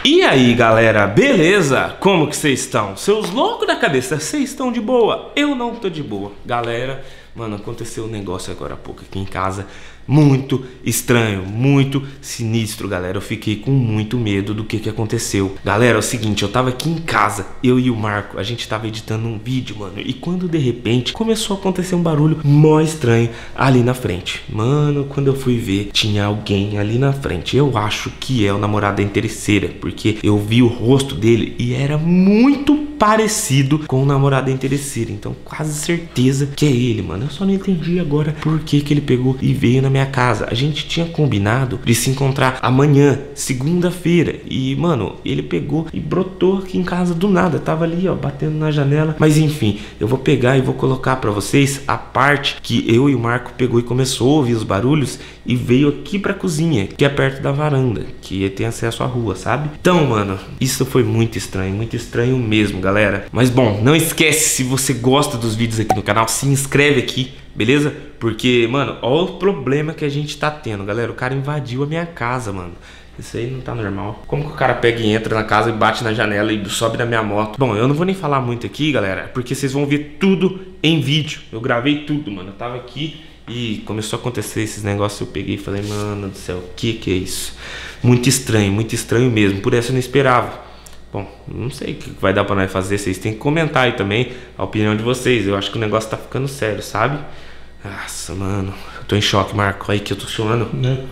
E aí galera, beleza? Como que vocês estão? Seus loucos da cabeça, vocês estão de boa? Eu não tô de boa. Galera, mano, aconteceu um negócio agora há pouco aqui em casa muito estranho, muito sinistro, galera. Eu fiquei com muito medo do que aconteceu. Galera, é o seguinte, eu tava aqui em casa, eu e o Marco, a gente tava editando um vídeo, mano. E quando de repente começou a acontecer um barulho mó estranho ali na frente. Mano, quando eu fui ver, tinha alguém ali na frente. Eu acho que é o namorado da interesseira, porque eu vi o rosto dele e era muito parecido com o namorado da interesseira. Então quase certeza que é ele, mano. Eu só não entendi agora por que ele pegou e veio na minha casa. A gente tinha combinado de se encontrar amanhã, segunda-feira. E, mano, ele pegou e brotou aqui em casa do nada. Tava ali, ó, batendo na janela. Mas enfim, eu vou pegar e vou colocar pra vocês a parte que eu e o Marco pegou e começou a ouvir os barulhos e veio aqui pra cozinha, que é perto da varanda, que tem acesso à rua, sabe? Então, mano, isso foi muito estranho mesmo, galera. Mas bom, não esquece, se você gosta dos vídeos aqui no canal, se inscreve aqui, beleza? Porque, mano, olha o problema que a gente tá tendo, galera. O cara invadiu a minha casa, mano. Isso aí não tá normal. Como que o cara pega e entra na casa e bate na janela e sobe na minha moto? Bom, eu não vou nem falar muito aqui, galera, porque vocês vão ver tudo em vídeo. Eu gravei tudo, mano. Eu tava aqui e começou a acontecer esses negócios. Eu peguei e falei, mano do céu, o que é isso? Muito estranho mesmo. Por essa eu não esperava. Bom, não sei o que vai dar pra nós fazer. Vocês têm que comentar aí também a opinião de vocês. Eu acho que o negócio tá ficando sério, sabe? Nossa, mano, eu tô em choque, Marco. Aí que eu tô suando.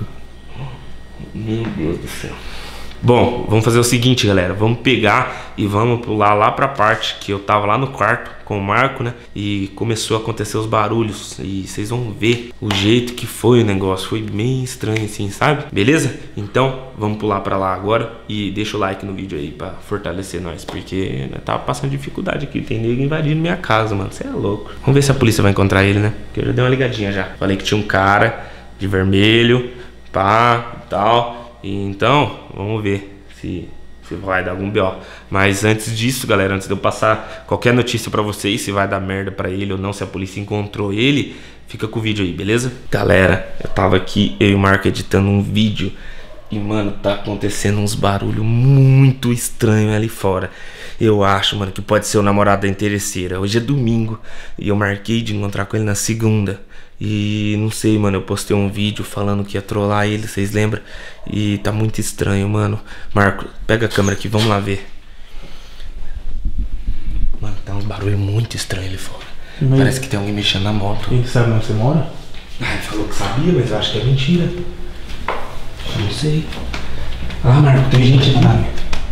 Meu Deus do céu. Bom, vamos fazer o seguinte, galera. Vamos pegar e vamos pular lá pra parte que eu tava lá no quarto com o Marco, né? E começou a acontecer os barulhos. E vocês vão ver o jeito que foi o negócio. Foi bem estranho assim, sabe? Beleza? Então, vamos pular pra lá agora. E deixa o like no vídeo aí pra fortalecer nós. Porque eu tava passando dificuldade aqui. Tem nego invadindo minha casa, mano. Você é louco. Vamos ver se a polícia vai encontrar ele, né? Porque eu já dei uma ligadinha já. Falei que tinha um cara de vermelho, pá, e tal. E então, vamos ver se vai dar algum BO. Mas antes disso, galera, antes de eu passar qualquer notícia pra vocês, se vai dar merda pra ele ou não, se a polícia encontrou ele, fica com o vídeo aí, beleza? Galera, eu tava aqui, eu e o Marco editando um vídeo e, mano, tá acontecendo uns barulhos muito estranhos ali fora. Eu acho, mano, que pode ser o namorado da interesseira. Hoje é domingo e eu marquei de encontrar com ele na segunda. E não sei, mano, eu postei um vídeo falando que ia trollar ele, vocês lembram? E tá muito estranho, mano. Marco, pega a câmera aqui, vamos lá ver. Mano, tá uns barulhos muito estranhos ali fora. Parece que tem alguém mexendo na moto. Ele sabe onde você mora? Ah, ele falou que sabia, mas eu acho que é mentira. Eu não sei. Ah, Marco, tem gente ali.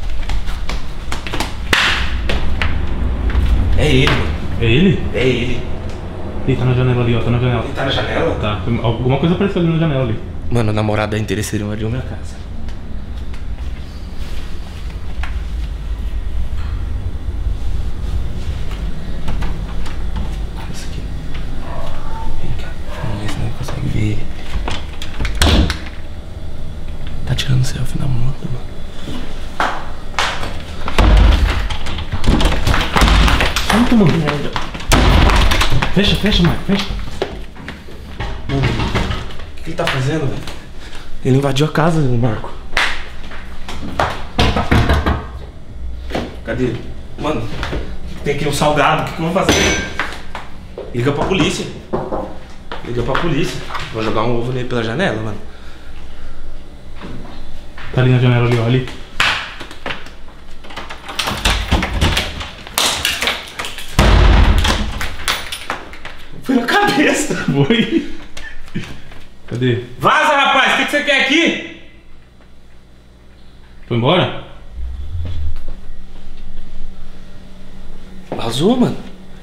É ele, mano. É ele? É ele. Ele tá na janela ali, ó, tá na janela. Ele tá na janela? Tá, alguma coisa apareceu ali na janela ali. Mano, o namorado da interesseira invadiu minha casa. Isso aqui. Vem cá. Vamos ver se não consegue ver ele. Tá tirando selfie na moto, mano. Ai, tomando merda. Fecha, Marco, fecha. Mano, o que ele tá fazendo, velho? Ele invadiu a casa, Marco. Cadê ele? Mano, tem aqui um salgado, o que eu vou fazer? Liga pra polícia. Liga pra polícia. Vou jogar um ovo nele pela janela, mano. Tá ali na janela ali, ó, ali. Foi na cabeça. Foi. Cadê? Vaza, rapaz, o que você quer aqui? Foi embora? Vazou, mano.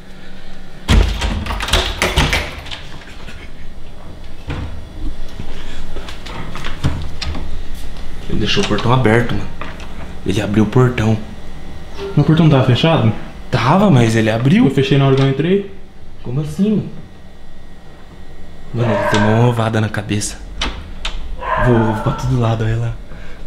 Ele deixou o portão aberto, mano. Ele abriu o portão. Meu portão tava fechado? Tava, mas ele abriu. Eu fechei na hora que eu entrei. Como assim, mano? Mano, ele tomou uma ovada na cabeça. Vou pra todo lado, olha lá.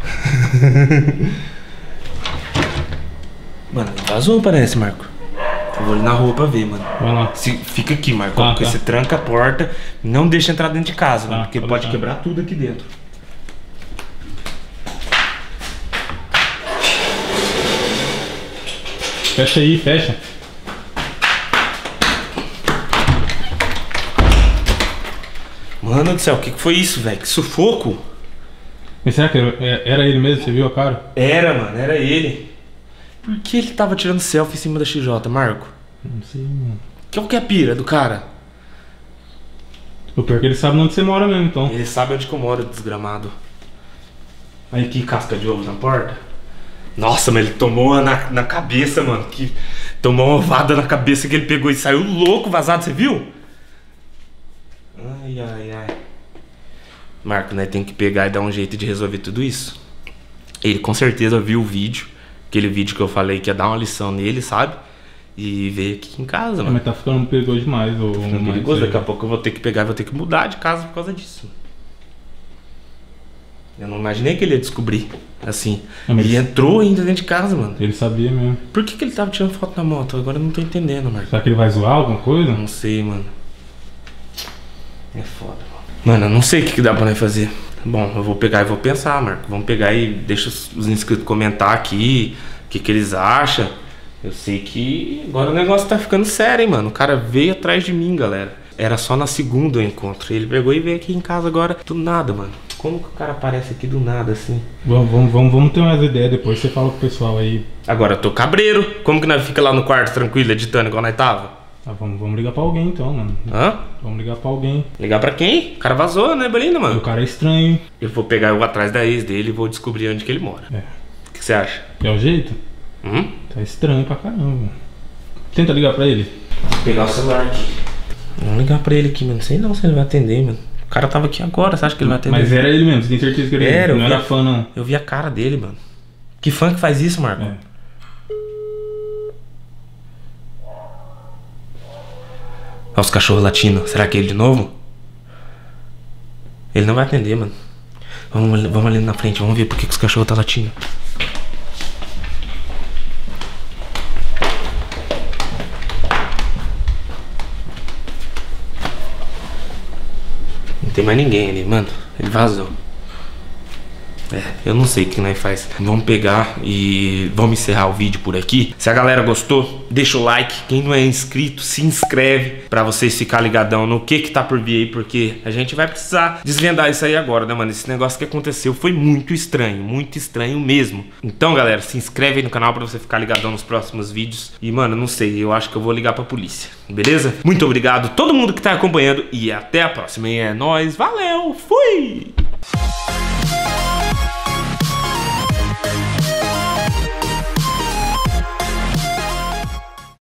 Mano, vazou, parece, Marco. Eu vou ali na rua pra ver, mano. Vai lá. Fica aqui, Marco. Tá, Porque tá. você tranca a porta, não deixa entrar dentro de casa, Tá, mano, porque pode pode deixar. quebrar tudo aqui dentro. Fecha aí, fecha. Mano do céu, o que foi isso, velho? Que sufoco. Mas será que era ele mesmo? Você viu a cara? Era, mano, era ele. Por que ele tava tirando selfie em cima da XJ, Marco? Não sei, mano. Qual que é a pira do cara? O pior é que ele sabe onde você mora mesmo, então. Ele sabe onde que eu moro, desgramado. Aí que casca de ovo na porta. Nossa, mas ele tomou uma na cabeça, mano. Tomou uma ovada na cabeça que ele pegou e saiu louco, vazado, você viu? Ai, ai, ai. Marco, né, tem que pegar e dar um jeito de resolver tudo isso. Ele com certeza viu o vídeo. Aquele vídeo que eu falei que ia dar uma lição nele, sabe? E veio aqui em casa, mano. Mas tá ficando perigoso demais, ô. Perigoso, daqui a pouco eu vou ter que pegar, vou ter que mudar de casa por causa disso. Eu não imaginei que ele ia descobrir, assim. Ele entrou ainda dentro de casa, mano. Ele sabia mesmo. Por que ele tava tirando foto na moto? Agora eu não tô entendendo, Marco. Será que ele vai zoar alguma coisa? Não sei, mano. É foda, mano. Mano, eu não sei o que dá pra nós fazer. Bom, eu vou pegar e vou pensar, Marco. Vamos pegar e deixa os inscritos comentar aqui o que eles acham. Eu sei que agora o negócio tá ficando sério, hein, mano. O cara veio atrás de mim, galera. Era só na segunda o encontro. Ele pegou e veio aqui em casa agora do nada, mano. Como que o cara aparece aqui do nada, assim? Vamos ter umas ideias depois. Você fala com o pessoal aí. Agora eu tô cabreiro. Como que nós fica lá no quarto tranquilo, editando igual nós tava? Ah, vamos ligar pra alguém então, mano. Hã? Vamos ligar pra alguém. Ligar pra quem? O cara vazou, né, Belinda, mano? O cara é estranho. Eu vou pegar eu atrás da ex dele e vou descobrir onde que ele mora. É. O que você acha? É o jeito? Tá estranho pra caramba. Tenta ligar pra ele. Vou pegar o celular aqui. Vamos ligar pra ele aqui, mano. Não sei não se ele vai atender, mano. O cara tava aqui agora, você acha que ele vai atender? Mas era ele mesmo, você tem certeza que era ele? Não era fã, não. Eu vi a cara dele, mano. Que fã que faz isso, Marco? É. Olha os cachorros latindo. Será que é ele de novo? Ele não vai atender, mano. Vamos ali na frente, vamos ver por que os cachorros tá latindo. Não tem mais ninguém ali, mano. Ele vazou. Eu não sei o que nós faz. Vamos pegar e vamos encerrar o vídeo por aqui. Se a galera gostou, deixa o like. Quem não é inscrito, se inscreve pra vocês ficar ligadão no que tá por vir aí, porque a gente vai precisar desvendar isso aí agora, né, mano? Esse negócio que aconteceu foi muito estranho mesmo. Então, galera, se inscreve aí no canal pra você ficar ligadão nos próximos vídeos. E, mano, não sei, eu acho que eu vou ligar pra polícia, beleza? Muito obrigado a todo mundo que tá acompanhando e até a próxima. E é nóis, valeu, fui!